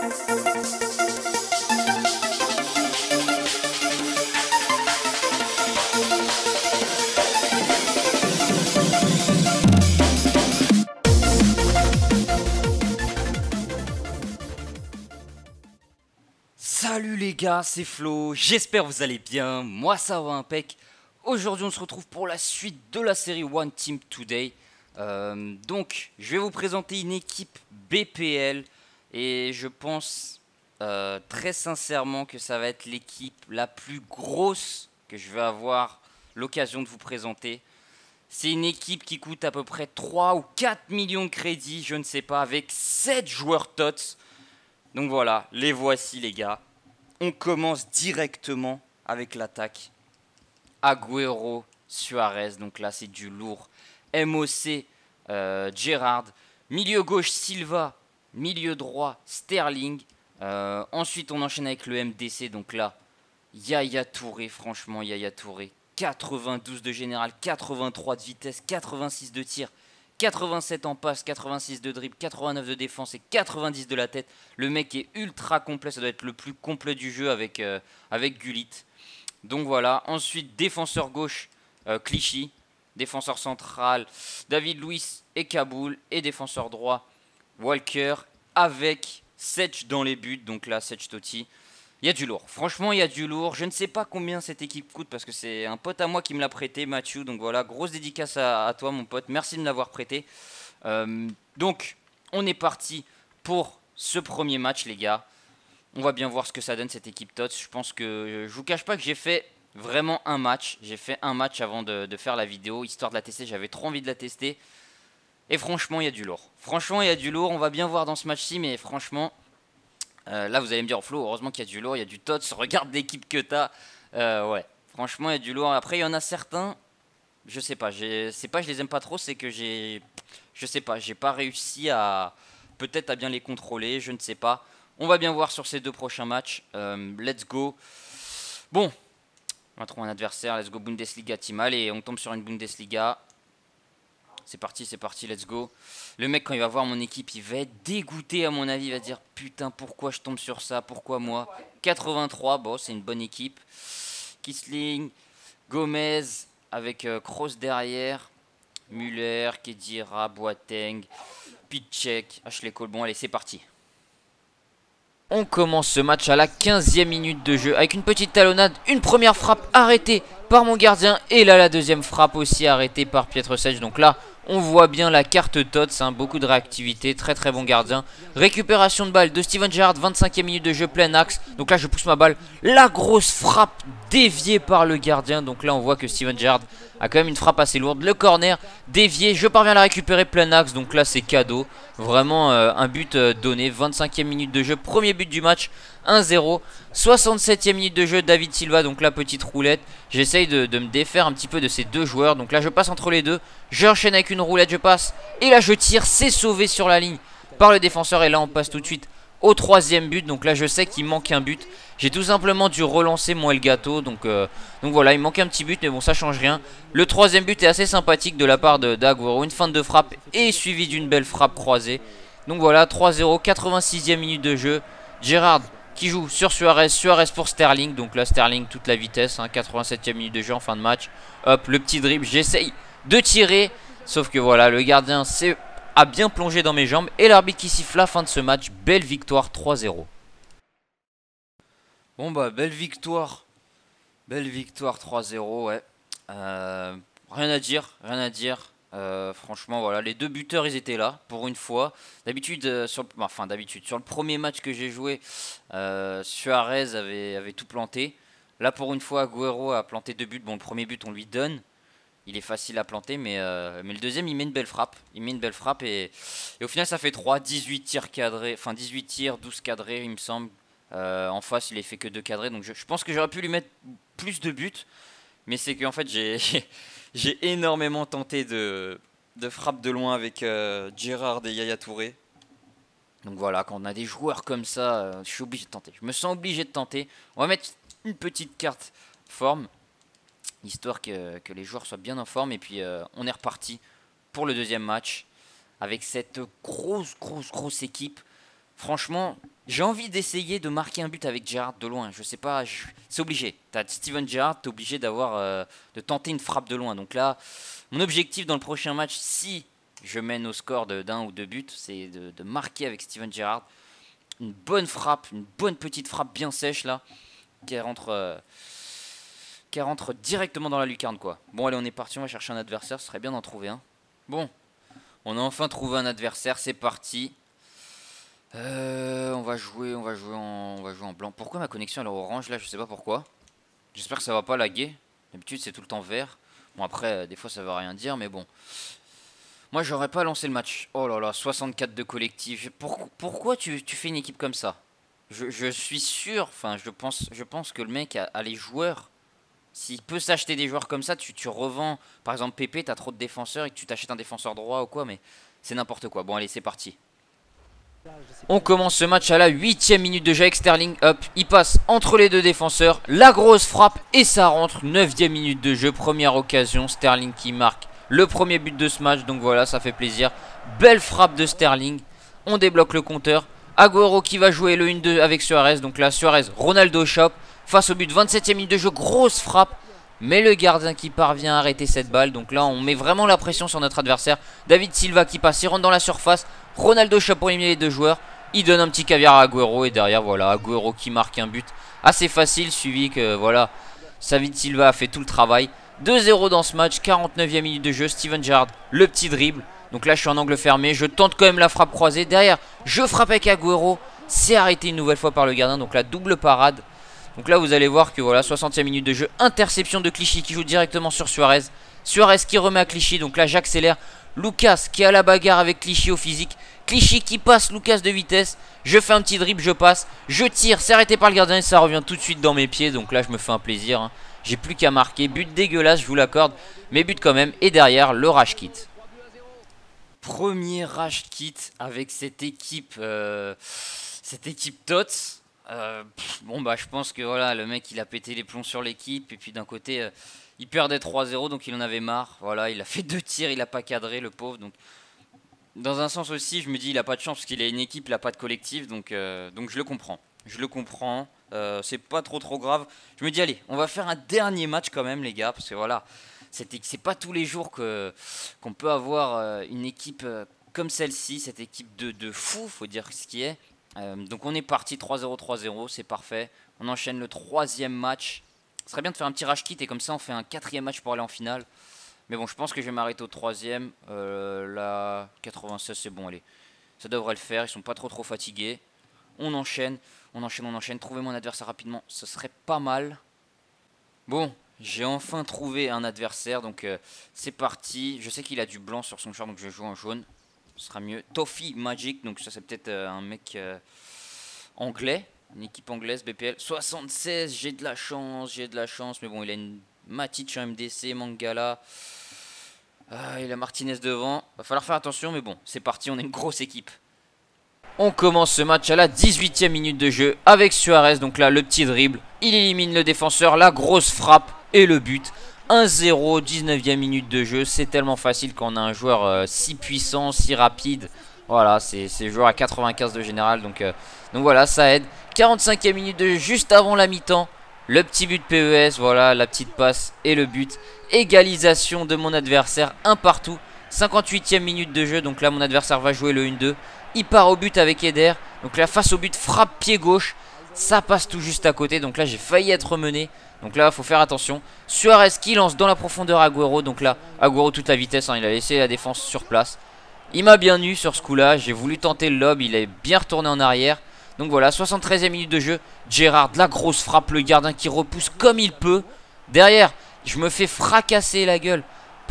Salut les gars, c'est Flo, j'espère vous allez bien, moi ça va impec. Aujourd'hui on se retrouve pour la suite de la série One Team Today. Donc je vais vous présenter une équipe BPL et je pense très sincèrement que ça va être l'équipe la plus grosse que je vais avoir l'occasion de vous présenter. C'est une équipe qui coûte à peu près 3 ou 4 millions de crédits, je ne sais pas, avec 7 joueurs TOTS. Donc voilà, les voici les gars. On commence directement avec l'attaque. Agüero, Suarez, donc là c'est du lourd. MOC, Gerrard. Milieu gauche, Silva. Milieu droit, Sterling. Ensuite on enchaîne avec le MDC, donc là, Yaya Touré, franchement Yaya Touré. 92 de général, 83 de vitesse, 86 de tir. 87 en passe, 86 de dribble, 89 de défense et 90 de la tête. Le mec est ultra complet, ça doit être le plus complet du jeu avec Gullit. Donc voilà, ensuite défenseur gauche, Clichy. Défenseur central, David Luiz et Kaboul. Et défenseur droit, Walker avec Setch dans les buts. Donc là, Setch Totti. Il y a du lourd, franchement il y a du lourd. Je ne sais pas combien cette équipe coûte parce que c'est un pote à moi qui me l'a prêté, Mathieu. Donc voilà, grosse dédicace à toi mon pote, merci de me l'avoir prêté. Donc on est parti pour ce premier match les gars. On va bien voir ce que ça donne cette équipe TOTS. Je pense que je vous cache pas que j'ai fait vraiment un match. J'ai fait un match avant de faire la vidéo, histoire de la tester, j'avais trop envie de la tester. Et franchement il y a du lourd. Franchement il y a du lourd, on va bien voir dans ce match-ci, mais franchement... là vous allez me dire Flo, heureusement qu'il y a du lourd, il y a du TOTS, regarde l'équipe que t'as. Ouais, franchement il y a du lourd. Après il y en a certains, je sais pas, c'est pas que je les aime pas trop, c'est que je sais pas, j'ai pas réussi à peut-être à bien les contrôler, je ne sais pas. On va bien voir sur ces deux prochains matchs. Let's go. Bon, on va trouver un adversaire, let's go Bundesliga team. Allez, on tombe sur une Bundesliga. C'est parti, let's go. Le mec, quand il va voir mon équipe, il va être dégoûté à mon avis. Il va dire, putain, pourquoi je tombe sur ça? Pourquoi moi? 83, bon, c'est une bonne équipe. Kisling, Gomez, avec Kroos derrière. Müller, Kedira, Boateng, Piszczek, Ashley Cole. Bon, allez, c'est parti. On commence ce match à la 15e minute de jeu avec une petite talonnade, une première frappe arrêtée par mon gardien et là la deuxième frappe aussi arrêtée par Pietro Sech. Donc là on voit bien la carte TOTS, hein, beaucoup de réactivité, très très bon gardien. Récupération de balle de Steven Gerrard, 25e minute de jeu, plein axe. Donc là je pousse ma balle, la grosse frappe déviée par le gardien. Donc là on voit que Steven Gerrard a quand même une frappe assez lourde. Le corner dévié, je parviens à la récupérer plein axe. Donc là c'est cadeau, vraiment un but donné. 25e minute de jeu, premier but du match, 1-0. 67e minute de jeu, David Silva, donc la petite roulette. J'essaye de me défaire un petit peu de ces deux joueurs. Donc là je passe entre les deux, je enchaîne avec une roulette, je passe. Et là je tire, c'est sauvé sur la ligne par le défenseur. Et là on passe tout de suite au troisième but. Donc là je sais qu'il manque un but. J'ai tout simplement dû relancer moi le gâteau. Donc voilà, il manque un petit but, mais bon ça change rien. Le troisième but est assez sympathique de la part d'Agüero. Une feinte de frappe et suivi d'une belle frappe croisée. Donc voilà, 3-0, 86e minute de jeu. Gerrard qui joue sur Suarez, Suarez pour Sterling. Donc là Sterling toute la vitesse, hein, 87e minute de jeu en fin de match. Hop, le petit dribble, j'essaye de tirer. Sauf que voilà, le gardien a bien plongé dans mes jambes. Et l'arbitre qui siffle la fin de ce match. Belle victoire, 3-0. Bon bah belle victoire 3-0, ouais. Rien à dire. Franchement voilà, les deux buteurs ils étaient là pour une fois. D'habitude sur le premier match que j'ai joué, Suarez avait tout planté. Là pour une fois Agüero a planté deux buts. Bon, le premier but on lui donne, il est facile à planter, mais le deuxième il met une belle frappe. Et au final ça fait 3, 18 tirs cadrés, enfin 18 tirs, 12 cadrés il me semble. En face il est fait que 2 cadrés, donc je pense que j'aurais pu lui mettre plus de buts. Mais c'est qu'en fait j'ai énormément tenté de frappe de loin avec Gerrard et Yaya Touré. Donc voilà, quand on a des joueurs comme ça, je suis obligé de tenter. Je me sens obligé de tenter. On va mettre une petite carte forme, histoire que les joueurs soient bien en forme. Et puis on est reparti pour le deuxième match avec cette grosse équipe. Franchement, J'ai envie d'essayer de marquer un but avec Gerrard de loin. Je sais pas, c'est obligé. T'as Steven Gerrard, t'es obligé de tenter une frappe de loin. Donc là, mon objectif dans le prochain match, si je mène au score d'un ou deux buts, c'est de marquer avec Steven Gerrard une bonne frappe, une bonne petite frappe bien sèche là, qui rentre directement dans la lucarne quoi. Bon allez, on est parti, on va chercher un adversaire, ce serait bien d'en trouver un. Bon, on a enfin trouvé un adversaire, c'est parti. On va jouer en blanc. Pourquoi ma connexion elle est orange là? Je sais pas pourquoi. J'espère que ça va pas laguer. D'habitude c'est tout le temps vert. Bon après des fois ça veut rien dire mais bon. Moi j'aurais pas lancé le match. Oh là là, 64 de collectif. Pourquoi tu fais une équipe comme ça? Je suis sûr, enfin je pense que le mec a les joueurs. S'il peut s'acheter des joueurs comme ça, tu revends. Par exemple Pépé, t'as trop de défenseurs et que tu t'achètes un défenseur droit ou quoi, mais c'est n'importe quoi. Bon allez c'est parti. On commence ce match à la 8ème minute de jeu avec Sterling. Hop, il passe entre les deux défenseurs. La grosse frappe et ça rentre. 9ème minute de jeu, première occasion. Sterling qui marque le premier but de ce match. Donc voilà, ça fait plaisir. Belle frappe de Sterling. On débloque le compteur. Agüero qui va jouer le 1-2 avec Suarez. Donc là, Suarez, Ronaldo chope. Face au but, 27ème minute de jeu, grosse frappe. Mais le gardien qui parvient à arrêter cette balle. Donc là on met vraiment la pression sur notre adversaire. David Silva qui passe, il rentre dans la surface. Ronaldo chope pour éliminer les deux joueurs. Il donne un petit caviar à Agüero. Et derrière voilà, Agüero qui marque un but assez facile. Suivi que voilà, David Silva a fait tout le travail. 2-0 dans ce match, 49ème minute de jeu. Steven Gerrard, le petit dribble. Donc là je suis en angle fermé, je tente quand même la frappe croisée. Derrière je frappe avec Agüero. C'est arrêté une nouvelle fois par le gardien. Donc la double parade. Donc là vous allez voir que voilà, 60ème minute de jeu, interception de Clichy qui joue directement sur Suarez. Suarez qui remet à Clichy, donc là j'accélère. Lucas qui a la bagarre avec Clichy au physique. Clichy qui passe Lucas de vitesse. Je fais un petit dribble, je passe, je tire, c'est arrêté par le gardien et ça revient tout de suite dans mes pieds. Donc là je me fais un plaisir, hein. J'ai plus qu'à marquer, but dégueulasse, je vous l'accorde, mais but quand même. Et derrière le rage kit. Premier rage kit avec cette équipe TOTS. Bon bah je pense que voilà, le mec il a pété les plombs sur l'équipe. Et puis d'un côté il perdait 3-0 donc il en avait marre. Voilà, il a fait 2 tirs, il a pas cadré le pauvre. Donc dans un sens aussi je me dis il a pas de chance parce qu'il a une équipe, il a pas de collectif. Donc je le comprends. C'est pas trop grave. Je me dis allez, on va faire un dernier match quand même les gars. Parce que voilà, c'est pas tous les jours qu'on peut avoir une équipe comme celle-ci. Cette équipe de fou, faut dire ce qui est. Donc on est parti 3-0, 3-0, c'est parfait. On enchaîne le 3e match. Ce serait bien de faire un petit rage kit et comme ça on fait un 4e match pour aller en finale. Mais bon, je pense que je vais m'arrêter au 3e. Là, 96 c'est bon, allez. Ça devrait le faire, ils sont pas trop fatigués. On enchaîne. Trouver mon adversaire rapidement, ce serait pas mal. Bon, j'ai enfin trouvé un adversaire, donc c'est parti. Je sais qu'il a du blanc sur son short, donc je vais jouer en jaune. Ce sera mieux. Toffee Magic, donc ça c'est peut-être un mec anglais, une équipe anglaise BPL. 76, j'ai de la chance, mais bon il a une Matic en MDC, Mangala. Il a Martinez devant, va falloir faire attention mais bon c'est parti, on est une grosse équipe. On commence ce match à la 18ème minute de jeu avec Suarez, donc là le petit dribble, il élimine le défenseur, la grosse frappe et le but. 1-0, 19ème minute de jeu, c'est tellement facile quand on a un joueur si puissant, si rapide. Voilà, c'est joueur à 95 de général, donc voilà, ça aide. 45ème minute de jeu, juste avant la mi-temps, le petit but PES, voilà, la petite passe et le but. Égalisation de mon adversaire, un partout. 58ème minute de jeu, donc là mon adversaire va jouer le 1-2. Il part au but avec Eder, donc là face au but, frappe pied gauche. Ça passe tout juste à côté, donc là j'ai failli être mené. Donc là il faut faire attention. Suarez qui lance dans la profondeur Agüero. Donc là Agüero toute la vitesse, hein, il a laissé la défense sur place. Il m'a bien eu sur ce coup là. J'ai voulu tenter le lob, il est bien retourné en arrière. Donc voilà, 73ème minute de jeu. Gerrard, la grosse frappe, le gardien qui repousse comme il peut. Derrière je me fais fracasser la gueule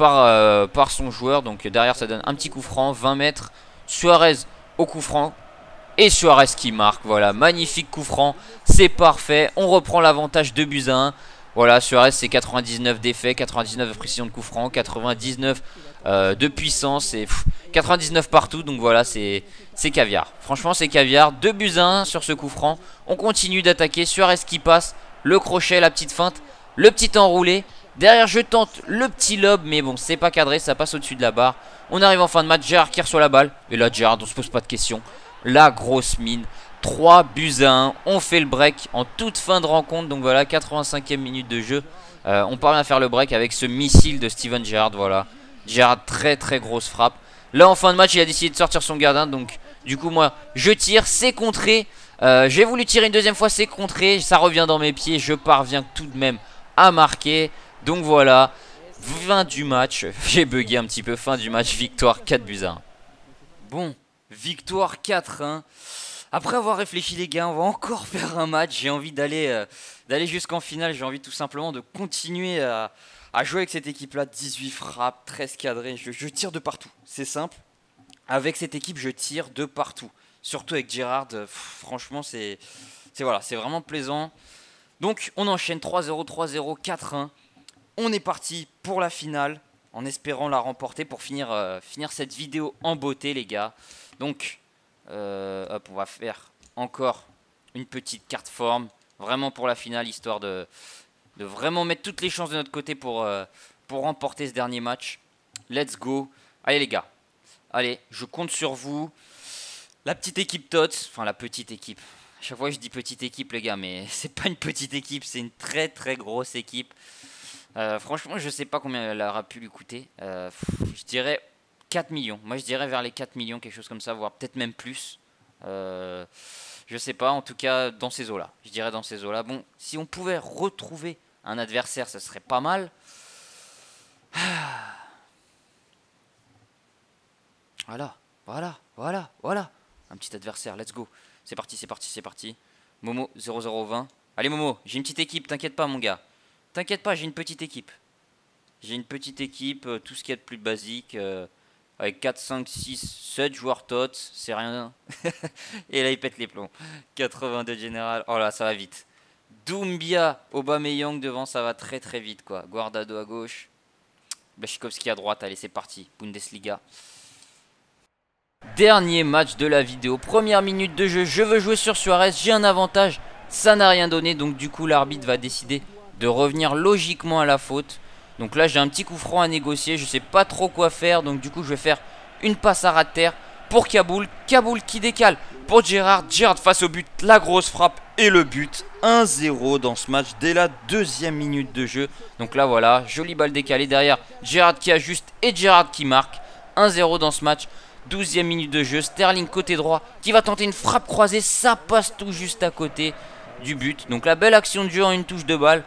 par son joueur. Donc derrière ça donne un petit coup franc, 20 mètres. Suarez au coup franc. Et Suarez qui marque, voilà, magnifique coup franc, c'est parfait, on reprend l'avantage 2-1. Voilà, Suarez c'est 99 d'effet, 99 de précision de coup franc, 99 de puissance et 99 partout. Donc voilà, c'est caviar, franchement c'est caviar. 2-1 sur ce coup franc, on continue d'attaquer, Suarez qui passe, le crochet, la petite feinte, le petit enroulé. Derrière je tente le petit lob, mais bon c'est pas cadré, ça passe au-dessus de la barre. On arrive en fin de match, Gerrard qui reçoit la balle. Et là Gerrard on se pose pas de questions. la grosse mine. 3 buts à 1. On fait le break en toute fin de rencontre. Donc voilà, 85e minute de jeu. On parvient à faire le break avec ce missile de Steven Gerrard. Voilà, Gerrard, très très grosse frappe. Là en fin de match il a décidé de sortir son gardien. Donc du coup moi je tire, c'est contré. J'ai voulu tirer une deuxième fois, c'est contré. Ça revient dans mes pieds, je parviens tout de même à marquer. Donc voilà, fin du match. J'ai bugué un petit peu, fin du match, victoire 4 buts à 1. Bon, victoire 4-1. Après avoir réfléchi les gars, on va encore faire un match. J'ai envie d'aller jusqu'en finale. J'ai envie tout simplement de continuer à jouer avec cette équipe-là. 18 frappes, 13 cadrés. Je tire de partout. C'est simple. Avec cette équipe, je tire de partout. Surtout avec Gerrard. Franchement, c'est voilà, c'est vraiment plaisant. Donc, on enchaîne 3-0, 3-0, 4-1. On est parti pour la finale. En espérant la remporter pour finir cette vidéo en beauté, les gars. Donc... hop, on va faire encore une petite carte forme, vraiment pour la finale, histoire de vraiment mettre toutes les chances de notre côté pour remporter ce dernier match. Let's go. Allez les gars, allez, je compte sur vous. La petite équipe TOTS, enfin la petite équipe. À chaque fois je dis petite équipe les gars, mais c'est pas une petite équipe, c'est une très très grosse équipe. Franchement, je sais pas combien elle aura pu lui coûter. Je dirais 4 millions. Moi, je dirais vers les 4 millions, quelque chose comme ça, voire peut-être même plus. Je sais pas, en tout cas, dans ces eaux-là. Je dirais dans ces eaux-là. Bon, si on pouvait retrouver un adversaire, ça serait pas mal. Voilà, voilà, voilà, voilà. Un petit adversaire, let's go. C'est parti, c'est parti, c'est parti. Momo, 0020. Allez, Momo, j'ai une petite équipe, t'inquiète pas, mon gars. T'inquiète pas, j'ai une petite équipe. J'ai une petite équipe, tout ce qu'il y a de plus basique. Avec 4, 5, 6, 7 joueurs TOTS, c'est rien. Et là, il pète les plombs. 82 général. Oh là, ça va vite. Doumbia, Aubameyang devant, ça va très très vite, quoi. Guardado à gauche. Blaszczykowski à droite. Allez, c'est parti. Bundesliga. Dernier match de la vidéo. Première minute de jeu. Je veux jouer sur Suarez. J'ai un avantage. Ça n'a rien donné. Donc, du coup, l'arbitre va décider de revenir logiquement à la faute. Donc là j'ai un petit coup franc à négocier, je sais pas trop quoi faire. Donc du coup je vais faire une passe à ras de terre pour Kaboul. Kaboul qui décale pour Gerrard. Gerrard face au but, la grosse frappe et le but. 1-0 dans ce match dès la deuxième minute de jeu. Donc là voilà, jolie balle décalée derrière. Gerrard qui ajuste et Gerrard qui marque. 1-0 dans ce match. 12e minute de jeu. Sterling côté droit qui va tenter une frappe croisée. Ça passe tout juste à côté du but. Donc la belle action de jeu en une touche de balle.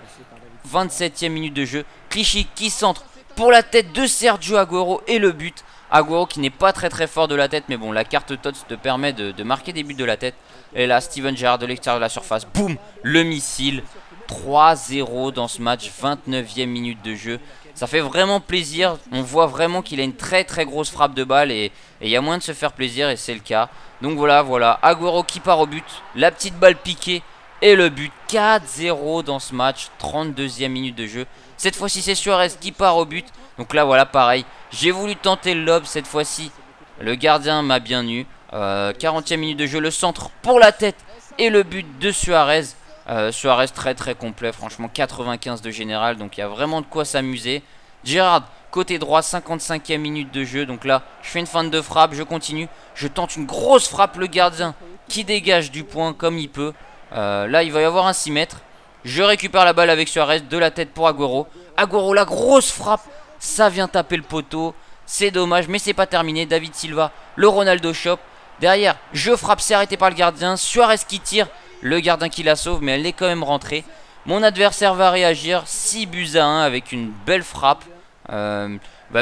27e minute de jeu. Clichy qui centre pour la tête de Sergio Agüero et le but. Agüero qui n'est pas très très fort de la tête, mais bon, la carte TOTS te permet de marquer des buts de la tête. Et là, Steven Gerrard de l'extérieur de la surface. Boum, le missile. 3-0 dans ce match. 29e minute de jeu. Ça fait vraiment plaisir. On voit vraiment qu'il a une très très grosse frappe de balle et il y a moyen de se faire plaisir et c'est le cas. Donc voilà. Agüero qui part au but. La petite balle piquée. Et le but, 4-0 dans ce match, 32e minute de jeu. Cette fois-ci, c'est Suarez qui part au but. Donc là, voilà, pareil. J'ai voulu tenter le lob cette fois-ci. Le gardien m'a bien eu. 40e minute de jeu, le centre pour la tête. Et le but de Suarez. Suarez très très complet, franchement, 95 de général. Donc il y a vraiment de quoi s'amuser. Gerrard, côté droit, 55e minute de jeu. Donc là, je fais une feinte de frappe, je continue. Je tente une grosse frappe, le gardien qui dégage du point comme il peut. Là il va y avoir un 6 mètres. Je récupère la balle avec Suarez, de la tête pour Agüero. Agüero, la grosse frappe. Ça vient taper le poteau. C'est dommage mais c'est pas terminé. David Silva, le Ronaldo Shop. Derrière, je frappe, c'est arrêté par le gardien. Suarez qui tire, le gardien qui la sauve, mais elle est quand même rentrée. Mon adversaire va réagir, 6 buts à 1 avec une belle frappe. Il va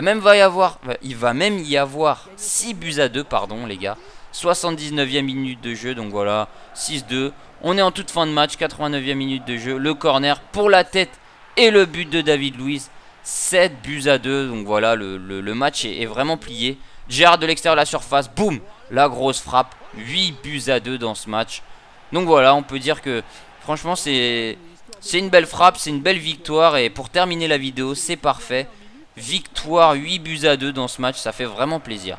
même y avoir 6 buts à 2, pardon les gars. 79e minute de jeu, donc voilà, 6-2. On est en toute fin de match, 89e minute de jeu. Le corner pour la tête et le but de David Luiz. 7 buts à 2, donc voilà, le match est vraiment plié. Gerrard de l'extérieur de la surface, boum, la grosse frappe. 8 buts à 2 dans ce match. Donc voilà, on peut dire que franchement c'est une belle frappe, c'est une belle victoire. Et pour terminer la vidéo, c'est parfait. Victoire 8 buts à 2 dans ce match, ça fait vraiment plaisir.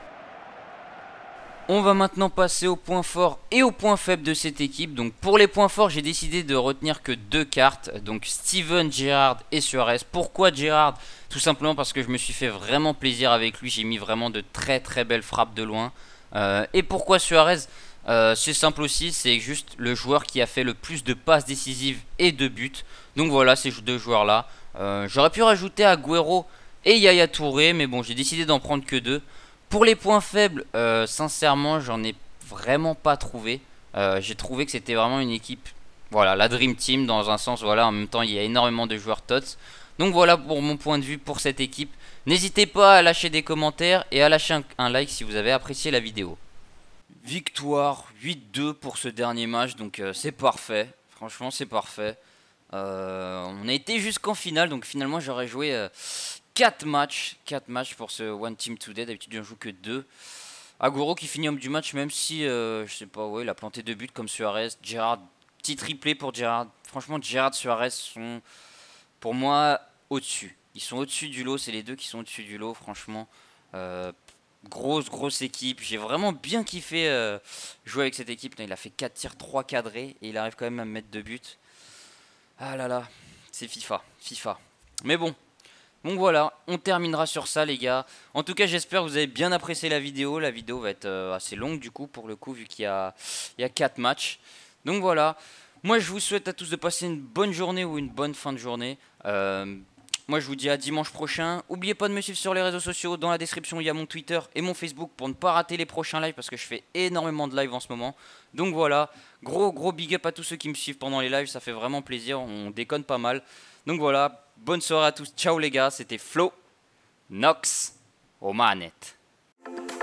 On va maintenant passer aux points forts et aux points faibles de cette équipe. Donc pour les points forts, j'ai décidé de retenir que 2 cartes. Donc Steven Gerrard et Suarez. Pourquoi Gerrard? Tout simplement parce que je me suis fait vraiment plaisir avec lui. J'ai mis vraiment de très très belles frappes de loin. Et pourquoi Suarez? C'est simple aussi, c'est juste le joueur qui a fait le plus de passes décisives et de buts. Donc voilà, ces deux joueurs-là. J'aurais pu rajouter Agüero et Yaya Touré, mais bon, j'ai décidé d'en prendre que deux. Pour les points faibles, sincèrement, j'en ai vraiment pas trouvé. J'ai trouvé que c'était vraiment une équipe, voilà, la Dream Team dans un sens, voilà, en même temps, il y a énormément de joueurs TOTS. Donc voilà pour mon point de vue pour cette équipe. N'hésitez pas à lâcher des commentaires et à lâcher un like si vous avez apprécié la vidéo. Victoire 8-2 pour ce dernier match, donc c'est parfait. Franchement, c'est parfait. On a été jusqu'en finale, donc finalement j'aurais joué 4 matchs pour ce One Team Today. D'habitude j'en joue que 2. Agüero qui finit homme du match, même si je sais pas, ouais, il a planté 2 buts comme Suarez. Gerrard, petit triplé pour Gerrard. Franchement, Gerrard, Suarez sont pour moi au-dessus. Ils sont au-dessus du lot, c'est les deux qui sont au-dessus du lot, franchement. Grosse équipe. J'ai vraiment bien kiffé jouer avec cette équipe. Il a fait 4 tirs, 3 cadrés et il arrive quand même à me mettre 2 buts. Ah là là, c'est FIFA. Mais bon, donc voilà, on terminera sur ça les gars. En tout cas, j'espère que vous avez bien apprécié la vidéo. La vidéo va être assez longue du coup pour le coup vu qu'il y a 4 matchs. Donc voilà, moi je vous souhaite à tous de passer une bonne journée ou une bonne fin de journée. Moi je vous dis à dimanche prochain. N'oubliez pas de me suivre sur les réseaux sociaux. Dans la description il y a mon Twitter et mon Facebook pour ne pas rater les prochains lives parce que je fais énormément de lives en ce moment. Donc voilà, gros big up à tous ceux qui me suivent pendant les lives, ça fait vraiment plaisir, on déconne pas mal. Donc voilà, bonne soirée à tous, ciao les gars, c'était Flo Nox aux manettes.